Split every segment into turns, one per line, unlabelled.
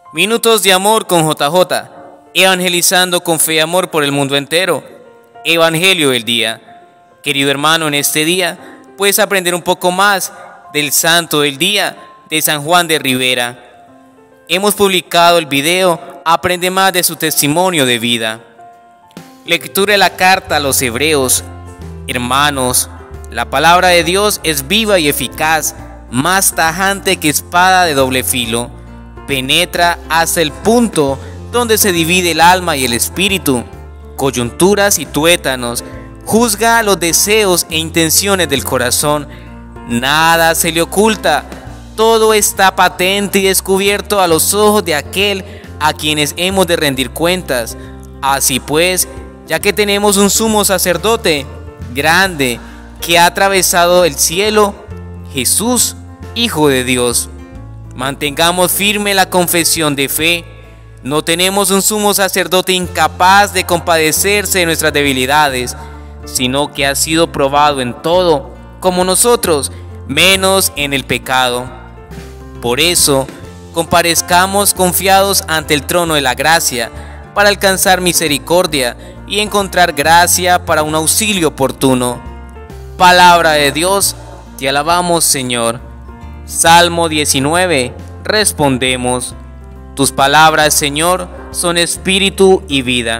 Minutos de amor con JJ, evangelizando con fe y amor por el mundo entero. Evangelio del día. Querido hermano, en este día puedes aprender un poco más del santo del día de San Juan de Ribera. Hemos publicado el video Aprende más de su testimonio de vida. Lectura de la carta a los Hebreos. Hermanos, la palabra de Dios es viva y eficaz, más tajante que espada de doble filo. Penetra hasta el punto donde se divide el alma y el espíritu, coyunturas y tuétanos, juzga los deseos e intenciones del corazón. Nada se le oculta, todo está patente y descubierto a los ojos de aquel a quienes hemos de rendir cuentas. Así pues, ya que tenemos un sumo sacerdote grande que ha atravesado el cielo, Jesús, Hijo de Dios, mantengamos firme la confesión de fe. No tenemos un sumo sacerdote incapaz de compadecerse de nuestras debilidades, sino que ha sido probado en todo, como nosotros, menos en el pecado. Por eso, comparezcamos confiados ante el trono de la gracia, para alcanzar misericordia y encontrar gracia para un auxilio oportuno. Palabra de Dios, te alabamos, Señor. Salmo 19, respondemos: tus palabras, Señor, son espíritu y vida.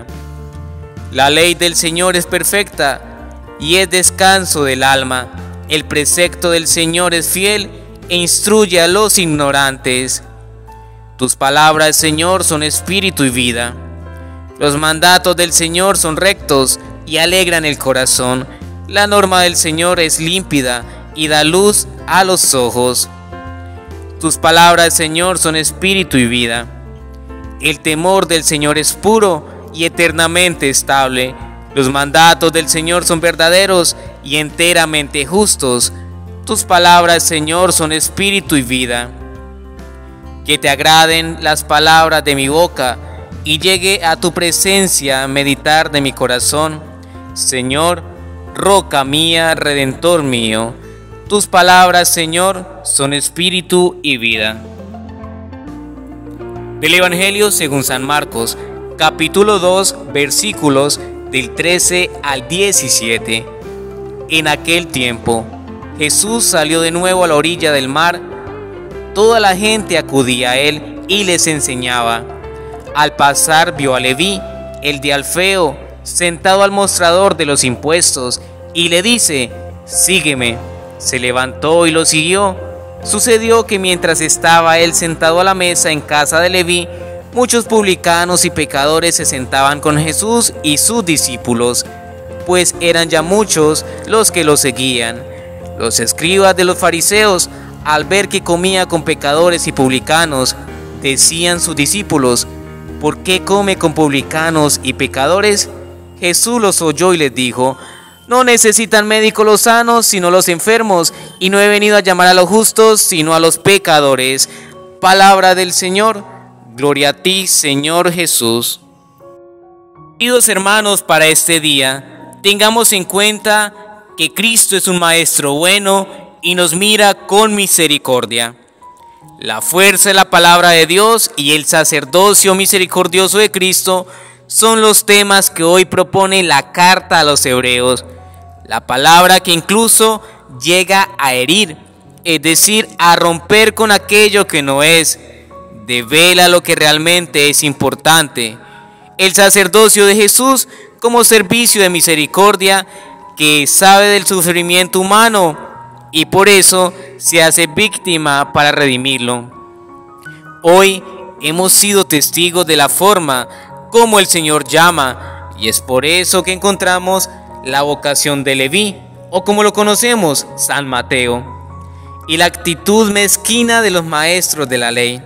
La ley del Señor es perfecta y es descanso del alma. El precepto del Señor es fiel e instruye a los ignorantes. Tus palabras, Señor, son espíritu y vida. Los mandatos del Señor son rectos y alegran el corazón. La norma del Señor es límpida y da luz a los ojos. Tus palabras, Señor, son espíritu y vida. El temor del Señor es puro y eternamente estable. Los mandatos del Señor son verdaderos y enteramente justos. Tus palabras, Señor, son espíritu y vida. Que te agraden las palabras de mi boca y llegue a tu presencia a meditar de mi corazón. Señor, roca mía, redentor mío. Tus palabras, Señor, son espíritu y vida. Del Evangelio según San Marcos, capítulo 2, versículos del 13 al 17. En aquel tiempo, Jesús salió de nuevo a la orilla del mar. Toda la gente acudía a él y les enseñaba. Al pasar vio a Leví, el de Alfeo, sentado al mostrador de los impuestos, y le dice: sígueme. Se levantó y lo siguió. Sucedió que mientras estaba él sentado a la mesa en casa de Leví, muchos publicanos y pecadores se sentaban con Jesús y sus discípulos, pues eran ya muchos los que lo seguían. Los escribas de los fariseos, al ver que comía con pecadores y publicanos, decían sus discípulos: ¿por qué come con publicanos y pecadores? Jesús los oyó y les dijo: no necesitan médicos los sanos, sino los enfermos, y no he venido a llamar a los justos, sino a los pecadores. Palabra del Señor. Gloria a ti, Señor Jesús. Queridos hermanos, para este día, tengamos en cuenta que Cristo es un Maestro bueno y nos mira con misericordia. La fuerza de la palabra de Dios y el sacerdocio misericordioso de Cristo son los temas que hoy propone la carta a los Hebreos. La palabra que incluso llega a herir, es decir, a romper con aquello que no es, devela lo que realmente es importante. El sacerdocio de Jesús como servicio de misericordia que sabe del sufrimiento humano y por eso se hace víctima para redimirlo. Hoy hemos sido testigos de la forma como el Señor llama, y es por eso que encontramos la vocación de Leví, o como lo conocemos, San Mateo, y la actitud mezquina de los maestros de la ley.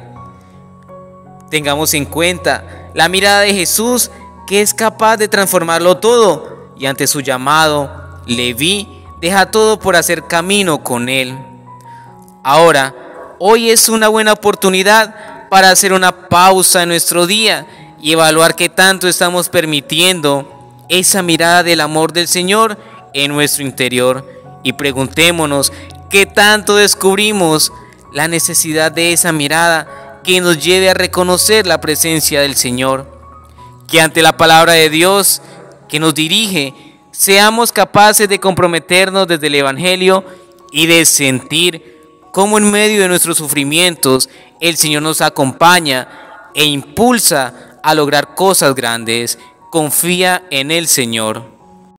Tengamos en cuenta la mirada de Jesús, que es capaz de transformarlo todo, y ante su llamado, Leví deja todo por hacer camino con él. Ahora, hoy es una buena oportunidad para hacer una pausa en nuestro día y evaluar qué tanto estamos permitiendo esa mirada del amor del Señor en nuestro interior, y preguntémonos qué tanto descubrimos la necesidad de esa mirada que nos lleve a reconocer la presencia del Señor. Que ante la palabra de Dios que nos dirige, seamos capaces de comprometernos desde el Evangelio y de sentir cómo en medio de nuestros sufrimientos el Señor nos acompaña e impulsa a lograr cosas grandes. Confía en el Señor.